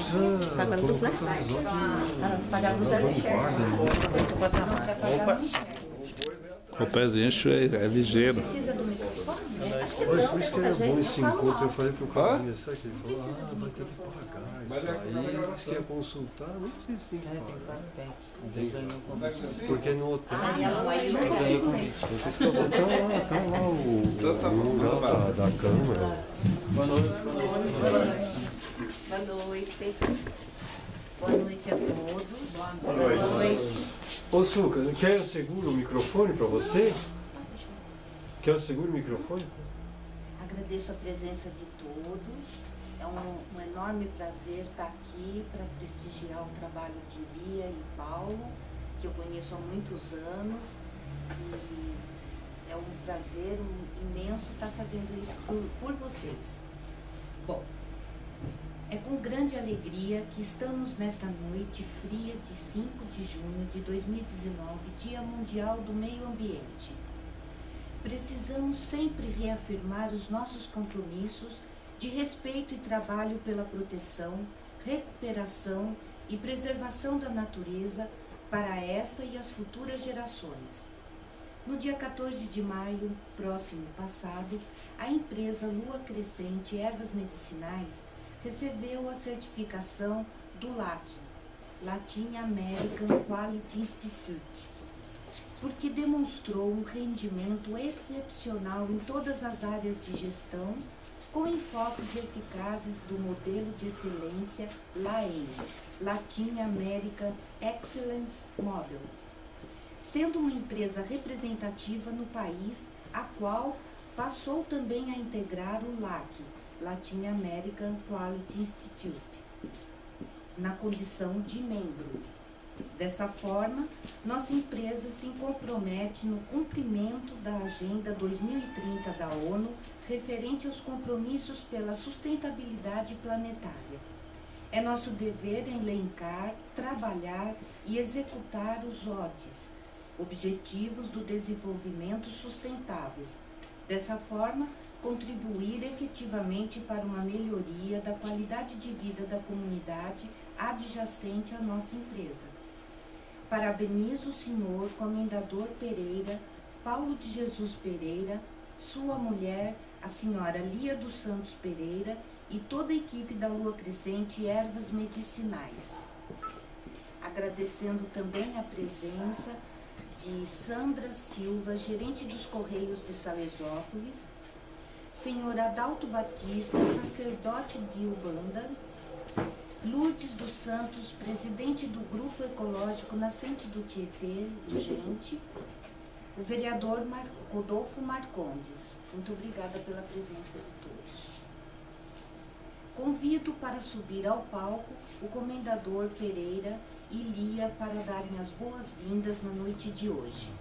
Paga a luz, né? Paga a luz é O pezinho é ligeiro. Precisa do microfone? Por isso que era bom esse encontro. Eu falei pro Carlinhos, sabe que ele falou, vai ter que pagar isso aí. Ele disse que ia consultar, não sei se tem que pagar. Porque no hotel... Aí não consigo ler. Tá lá o lugar da câmara. Boa noite. Boa noite. Boa noite a todos. Boa noite. Ô, Suca, quer eu seguro o microfone para você? Quer eu seguro o microfone? Agradeço a presença de todos. É um enorme prazer estar aqui para prestigiar o trabalho de Lia e Paulo, que eu conheço há muitos anos. E é um prazer imenso estar fazendo isso por vocês. Bom, é com grande alegria que estamos nesta noite fria de 5 de junho de 2019, Dia Mundial do Meio Ambiente. Precisamos sempre reafirmar os nossos compromissos de respeito e trabalho pela proteção, recuperação e preservação da natureza para esta e as futuras gerações. No dia 14 de maio, próximo passado, a empresa Lua Crescente Ervas Medicinais recebeu a certificação do LAC, Latin American Quality Institute, porque demonstrou um rendimento excepcional em todas as áreas de gestão, com enfoques eficazes do modelo de excelência LAEM, Latin American Excellence Model, sendo uma empresa representativa no país, a qual passou também a integrar o LAC, Latin American Quality Institute, na condição de membro. Dessa forma, nossa empresa se compromete no cumprimento da Agenda 2030 da ONU, referente aos compromissos pela sustentabilidade planetária. É nosso dever elencar, trabalhar e executar os ODIs, Objetivos do Desenvolvimento Sustentável. Dessa forma, contribuir efetivamente para uma melhoria da qualidade de vida da comunidade adjacente à nossa empresa. Parabenizo o senhor Comendador Pereira, Paulo de Jesus Pereira, sua mulher, a senhora Lia dos Santos Pereira e toda a equipe da Lua Crescente Ervas Medicinais. Agradecendo também a presença de Sandra Silva, gerente dos Correios de Salesópolis, senhor Adalto Batista, sacerdote de Ubanda, Lourdes dos Santos, presidente do Grupo Ecológico Nascente do Tietê, Urgente, o vereador Rodolfo Marcondes. Muito obrigada pela presença de todos. Convido para subir ao palco o Comendador Pereira e Lia para darem as boas-vindas na noite de hoje.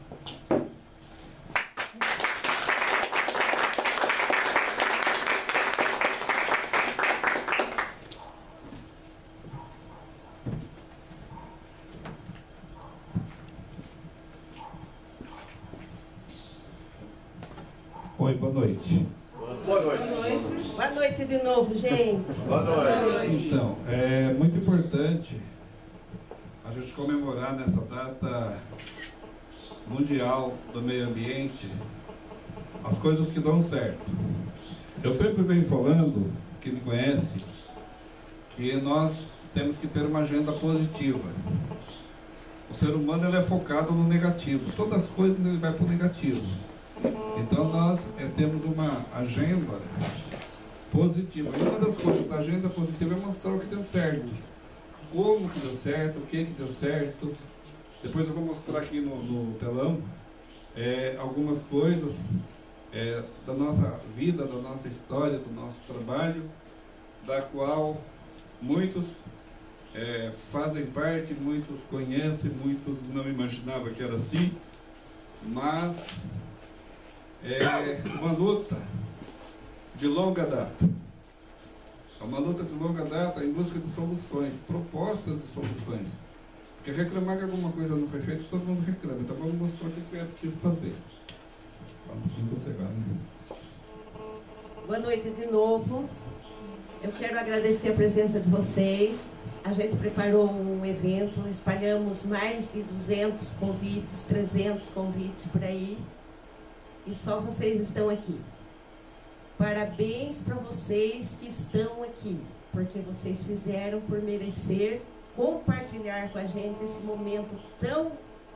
Oi, boa noite. Boa noite. Boa noite de novo, gente. Boa noite. Então, é muito importante a gente comemorar nessa data mundial do meio ambiente as coisas que dão certo. Eu sempre venho falando, quem me conhece, que nós temos que ter uma agenda positiva. O ser humano ele é focado no negativo, todas as coisas ele vai para o negativo. Então nós temos uma agenda positiva. E uma das coisas da agenda positiva é mostrar o que deu certo. Como que deu certo, o que deu certo. Depois eu vou mostrar aqui no telão algumas coisas da nossa vida, da nossa história, do nosso trabalho, da qual muitos fazem parte, muitos conhecem, muitos não imaginavam que era assim, mas é uma luta de longa data. É uma luta de longa data em busca de soluções, propostas de soluções. Porque reclamar que alguma coisa não foi feita, todo mundo reclama. Então vamos mostrar o que é preciso fazer. Vamos sossegar, né? Boa noite de novo. Eu quero agradecer a presença de vocês. A gente preparou um evento, espalhamos mais de 200 convites, 300 convites por aí. E só vocês estão aqui. Parabéns para vocês que estão aqui, porque vocês fizeram por merecer compartilhar com a gente esse momento tão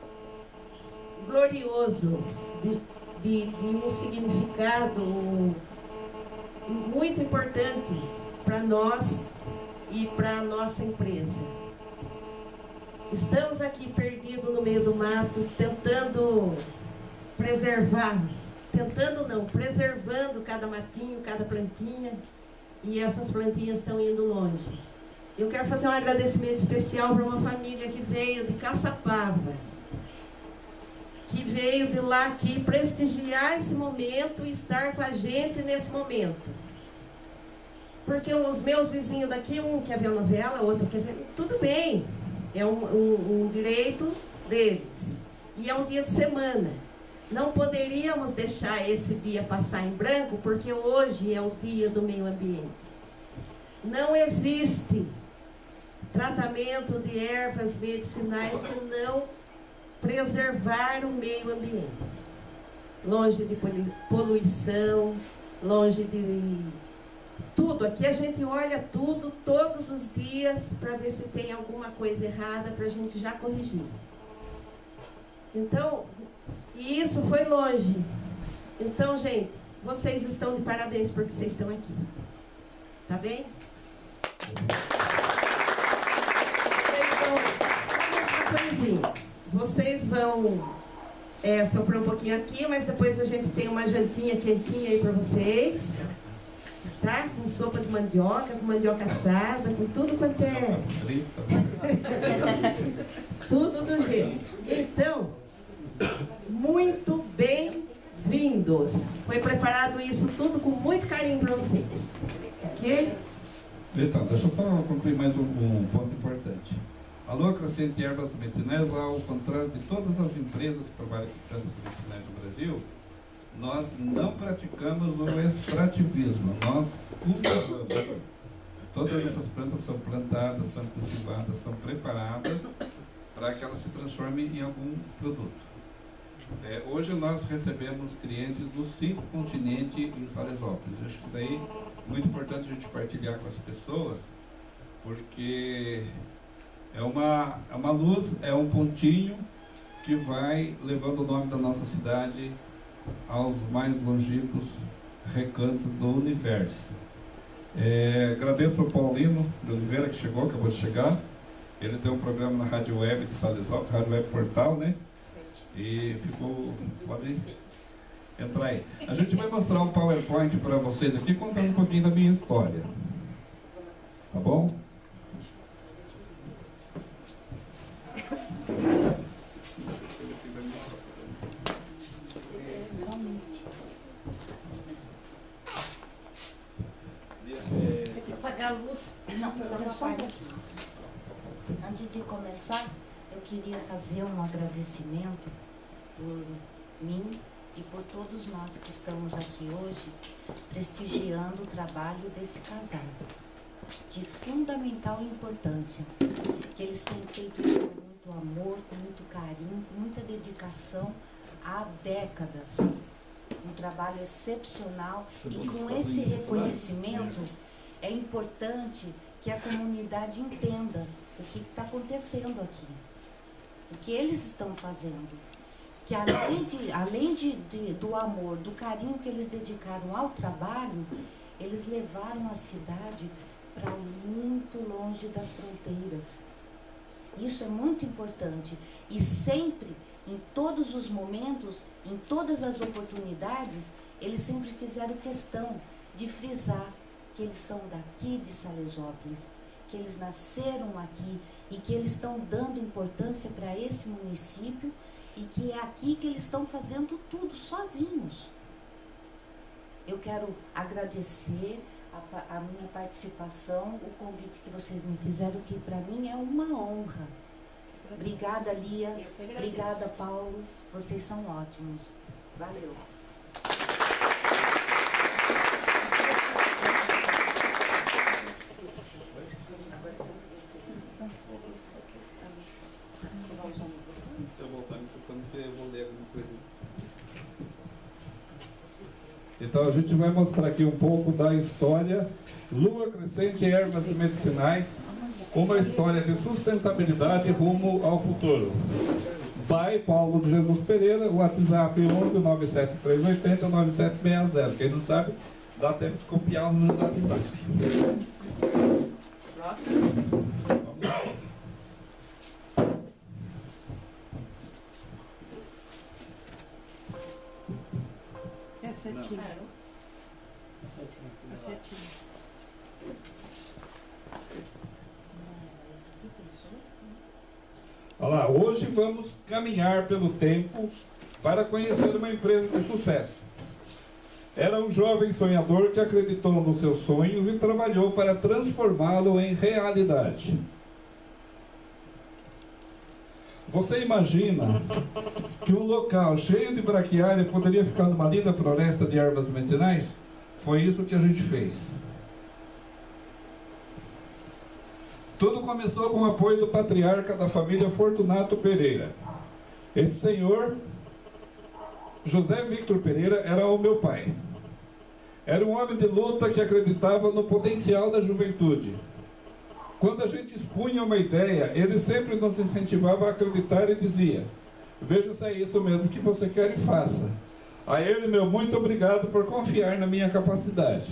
glorioso, de um significado muito importante para nós e para a nossa empresa. Estamos aqui perdidos no meio do mato, tentando preservar, preservando cada matinho, cada plantinha, e essas plantinhas estão indo longe. Eu quero fazer um agradecimento especial para uma família que veio de Caçapava, que veio de lá aqui prestigiar esse momento e estar com a gente nesse momento. Porque os meus vizinhos daqui, um quer ver a novela, outro quer ver... Tudo bem, é um direito deles. E é um dia de semana. Não poderíamos deixar esse dia passar em branco, porque hoje é o dia do meio ambiente. Não existe tratamento de ervas medicinais se não preservar o meio ambiente. Longe de poluição, longe de tudo. Aqui a gente olha tudo todos os dias para ver se tem alguma coisa errada para a gente já corrigir. Então, e isso foi longe. Então, gente, vocês estão de parabéns porque vocês estão aqui. Tá bem? Vocês vão soprar um pouquinho aqui, mas depois a gente tem uma jantinha quentinha aí para vocês. Tá? Com sopa de mandioca, com mandioca assada, com tudo quanto é... tudo do jeito. Então, muito bem-vindos. Foi preparado isso tudo com muito carinho para vocês. Ok? Então, deixa eu só concluir mais um ponto importante. A Lua Crescente Ervas Medicinais, ao contrário de todas as empresas que trabalham com plantas medicinais no Brasil, nós não praticamos o extrativismo, nós cultivamos. Todas essas plantas são plantadas, são cultivadas, são preparadas para que elas se transformem em algum produto. Hoje nós recebemos clientes dos 5 continentes em Salesópolis. Acho que daí é muito importante a gente partilhar com as pessoas, porque é uma luz, é um pontinho que vai levando o nome da nossa cidade aos mais longínquos recantos do universo. Agradeço ao Paulino de Oliveira, que chegou, acabou de chegar. Ele tem um programa na Rádio Web de Salesópolis, Rádio Web Portal, né? E ficou... Pode entrar aí. A gente vai mostrar um PowerPoint para vocês aqui, contando um pouquinho da minha história. Tá bom? Apagar a luz. Não, olha só um pouquinho. Antes de começar, eu queria fazer um agradecimento por mim e por todos nós que estamos aqui hoje prestigiando o trabalho desse casal, de fundamental importância, que eles têm feito isso com muito amor, com muito carinho, com muita dedicação há décadas. Um trabalho excepcional, e com esse reconhecimento é importante que a comunidade entenda o que está acontecendo aqui, o que eles estão fazendo, que além do amor, do carinho que eles dedicaram ao trabalho, eles levaram a cidade para muito longe das fronteiras. Isso é muito importante, e sempre, em todos os momentos, em todas as oportunidades, eles sempre fizeram questão de frisar que eles são daqui de Salesópolis, que eles nasceram aqui e que eles estão dando importância para esse município e que é aqui que eles estão fazendo tudo sozinhos. Eu quero agradecer a minha participação, o convite que vocês me fizeram, que para mim é uma honra. Obrigada, Lia. Obrigada, Paulo. Vocês são ótimos. Valeu. Então a gente vai mostrar aqui um pouco da história Lua Crescente e Ervas Medicinais, uma história de sustentabilidade rumo ao futuro. By Paulo de Jesus Pereira, o WhatsApp 11 97380 9760. Quem não sabe, dá tempo de copiar o número do WhatsApp. É setinha. É setinha. Olha lá, hoje vamos caminhar pelo tempo para conhecer uma empresa de sucesso. Era um jovem sonhador que acreditou nos seus sonhos e trabalhou para transformá-lo em realidade. Você imagina que um local cheio de braquiária poderia ficar numa linda floresta de ervas medicinais? Foi isso que a gente fez. Tudo começou com o apoio do patriarca da família Fortunato Pereira. Esse senhor, José Victor Pereira, era o meu pai. Era um homem de luta que acreditava no potencial da juventude. Quando a gente expunha uma ideia, ele sempre nos incentivava a acreditar e dizia: veja se é isso mesmo que você quer e faça. A ele, meu muito obrigado por confiar na minha capacidade.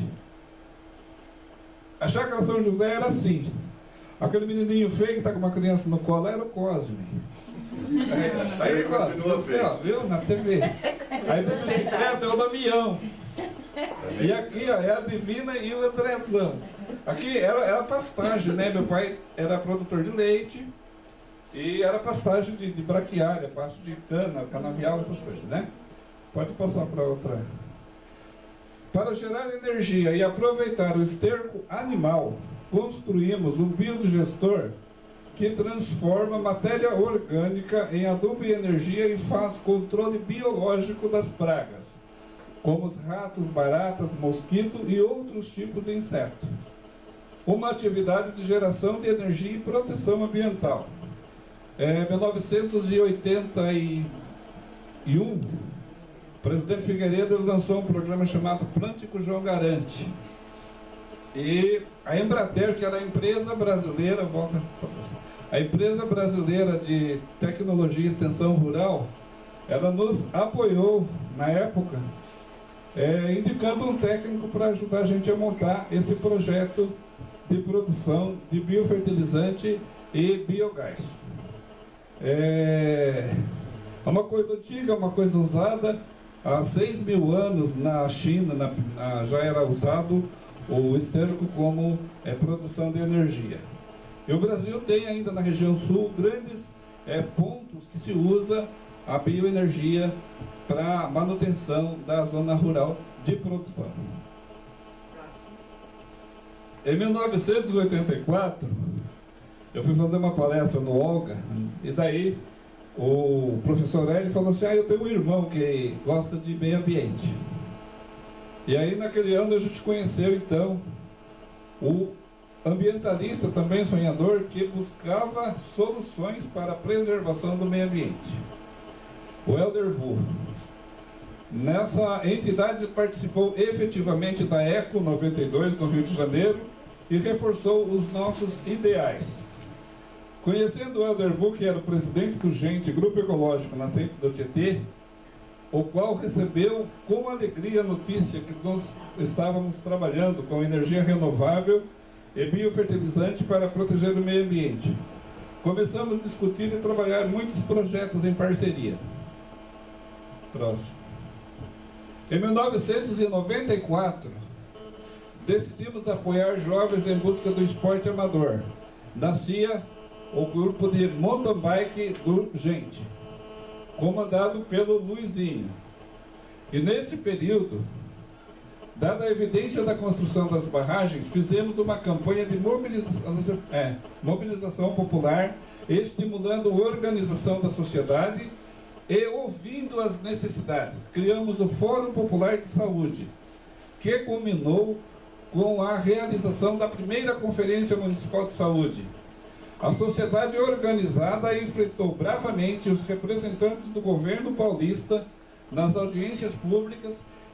A Chácara São José era assim. Aquele menininho feio que está com uma criança no colo era o Cosme. Aí continua feio, viu? Na TV. Aí da bicicleta é o Damião. E aqui ó, é a Divina e o Andrezão. Aqui era pastagem, né? Meu pai era produtor de leite e era pastagem de braquiária, pasto de cana, canavial, essas coisas, né? Pode passar para outra. Para gerar energia e aproveitar o esterco animal, construímos um biodigestor que transforma matéria orgânica em adubo e energia e faz controle biológico das pragas, como os ratos, baratas, mosquito e outros tipos de inseto. Uma atividade de geração de energia e proteção ambiental. Em 1981, o presidente Figueiredo lançou um programa chamado Plântico João Garante. E a Embrater, que era a empresa brasileira, a empresa brasileira de tecnologia e extensão rural, ela nos apoiou na época, indicando um técnico para ajudar a gente a montar esse projeto de produção de biofertilizante e biogás. É uma coisa antiga, uma coisa usada. Há 6.000 anos na China já era usado o esterco como produção de energia. E o Brasil tem ainda na região sul grandes pontos que se usa a bioenergia para manutenção da zona rural de produção. Em 1984, eu fui fazer uma palestra no Olga, e daí o professor Hélio falou assim: eu tenho um irmão que gosta de meio ambiente. E aí naquele ano a gente conheceu então o ambientalista, também sonhador, que buscava soluções para a preservação do meio ambiente, o Helder Vu. Nessa entidade participou efetivamente da Eco 92 no Rio de Janeiro e reforçou os nossos ideais. Conhecendo o Helder Vu, que era o presidente do Gente, Grupo Ecológico Nascente do Tietê, o qual recebeu com alegria a notícia que nós estávamos trabalhando com energia renovável e biofertilizante para proteger o meio ambiente. Começamos a discutir e trabalhar muitos projetos em parceria. Próximo. Em 1994, decidimos apoiar jovens em busca do esporte amador. Nascia o grupo de mountain bike do Gente, comandado pelo Luizinho. E nesse período, dada a evidência da construção das barragens, fizemos uma campanha de mobilização popular, estimulando a organização da sociedade e ouvindo as necessidades. Criamos o Fórum Popular de Saúde, que culminou com a realização da primeira Conferência Municipal de Saúde. A sociedade organizada enfrentou bravamente os representantes do governo paulista nas audiências públicas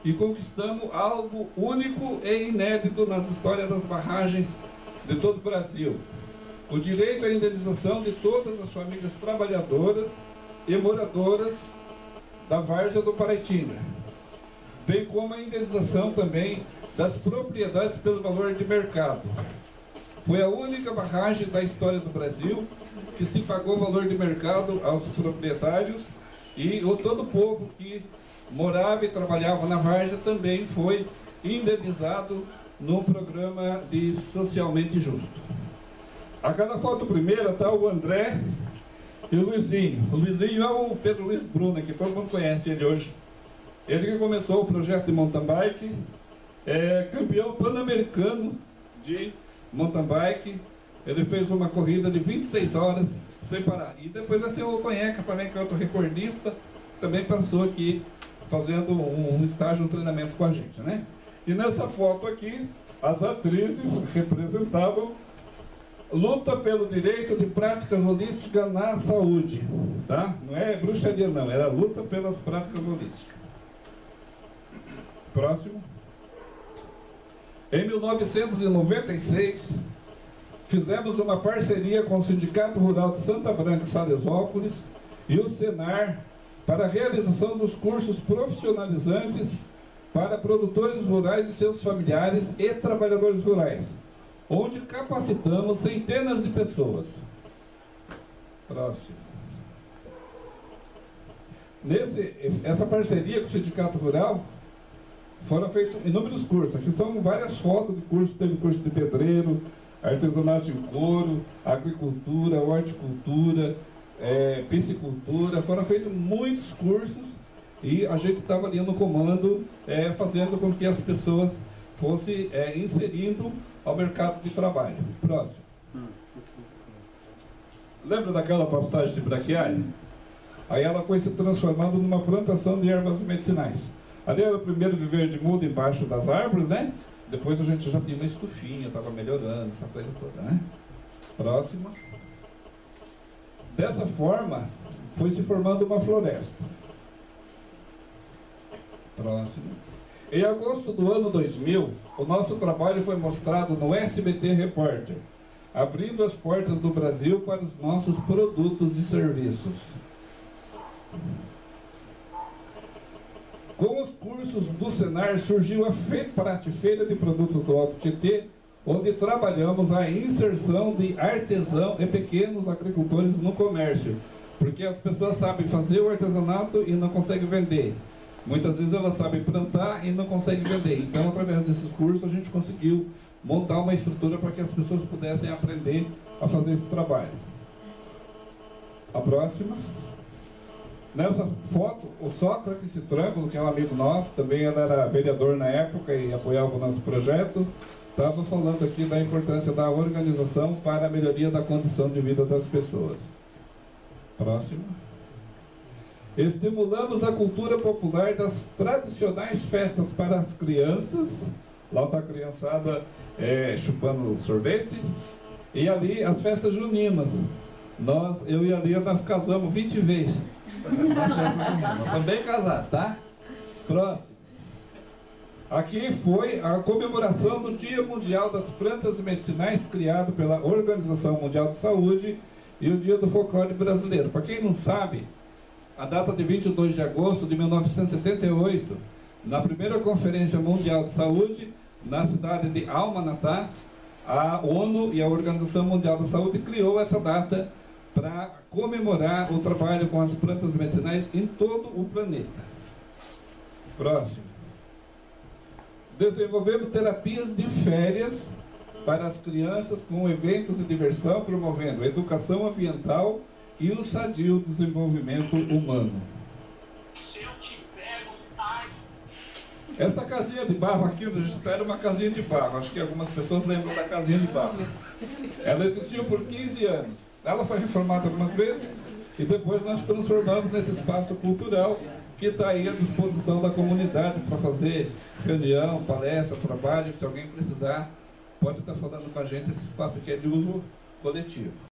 e conquistamos algo único e inédito nas histórias das barragens de todo o Brasil: o direito à indenização de todas as famílias trabalhadoras e moradoras da várzea do Paraitinga, bem como a indenização também das propriedades pelo valor de mercado. Foi a única barragem da história do Brasil que se pagou valor de mercado aos proprietários, e todo o povo que morava e trabalhava na várzea também foi indenizado no programa de Socialmente Justo. A cada foto primeira está o André e o Luizinho. O Luizinho é o Pedro Luiz Bruna, que todo mundo conhece ele hoje. Ele que começou o projeto de mountain bike, é campeão pan-americano de mountain bike. Ele fez uma corrida de 26 horas sem parar. E depois vai ser o Tonheca também, que é outro recordista, também passou aqui fazendo um estágio, um treinamento com a gente, né? E nessa foto aqui, as atrizes representavam luta pelo direito de práticas holísticas na saúde, tá? Não é bruxaria não, era luta pelas práticas holísticas. Próximo. Em 1996, fizemos uma parceria com o Sindicato Rural de Santa Branca e Salesópolis e o Senar para a realização dos cursos profissionalizantes para produtores rurais e seus familiares e trabalhadores rurais, onde capacitamos centenas de pessoas. Próximo. Essa parceria com o Sindicato Rural, foram feitos inúmeros cursos. Aqui são várias fotos de cursos. Teve curso de pedreiro, artesanato em couro, agricultura, horticultura, piscicultura. Foram feitos muitos cursos e a gente estava ali no comando, fazendo com que as pessoas fossem inserindo ao mercado de trabalho. Próximo. Lembra daquela pastagem de braquiária? Aí ela foi se transformando numa plantação de ervas medicinais. Ali era o primeiro viver de muda embaixo das árvores, né? Depois a gente já tinha uma estufinha, estava melhorando, essa coisa toda, né? Próxima. Dessa forma, foi se formando uma floresta. Próximo. Em agosto do ano 2000, o nosso trabalho foi mostrado no SBT Repórter, abrindo as portas do Brasil para os nossos produtos e serviços. Com os cursos do Senar, surgiu a Feira de Produtos do Alto Tietê, onde trabalhamos a inserção de artesão e pequenos agricultores no comércio, porque as pessoas sabem fazer o artesanato e não conseguem vender. Muitas vezes elas sabem plantar e não conseguem vender. Então, através desses cursos, a gente conseguiu montar uma estrutura para que as pessoas pudessem aprender a fazer esse trabalho. A próxima. Nessa foto, o Sócrates Citrângulo, que é um amigo nosso, também era vereador na época e apoiava o nosso projeto, estava falando aqui da importância da organização para a melhoria da condição de vida das pessoas. Próximo. Estimulamos a cultura popular das tradicionais festas para as crianças. Lá está a criançada chupando sorvete. E ali as festas juninas. Eu e a Lia, nós casamos 20 vezes. Nós estamos bem casados, tá? Próximo. Aqui foi a comemoração do Dia Mundial das Plantas Medicinais, criado pela Organização Mundial de Saúde, e o Dia do Folclore Brasileiro. Para quem não sabe, a data de 22 de agosto de 1978, na primeira Conferência Mundial de Saúde, na cidade de Almanatá, a ONU e a Organização Mundial da Saúde criou essa data para comemorar o trabalho com as plantas medicinais em todo o planeta. Próximo. Desenvolvemos terapias de férias para as crianças com eventos de diversão, promovendo a educação ambiental e o sadio desenvolvimento humano. Essa casinha de barro aqui, a gente era uma casinha de barro. Acho que algumas pessoas lembram da casinha de barro. Ela existiu por 15 anos. Ela foi reformada algumas vezes e depois nós transformamos nesse espaço cultural que está aí à disposição da comunidade para fazer reunião, palestra, trabalho. Se alguém precisar, pode estar falando com a gente. Esse espaço aqui é de uso coletivo.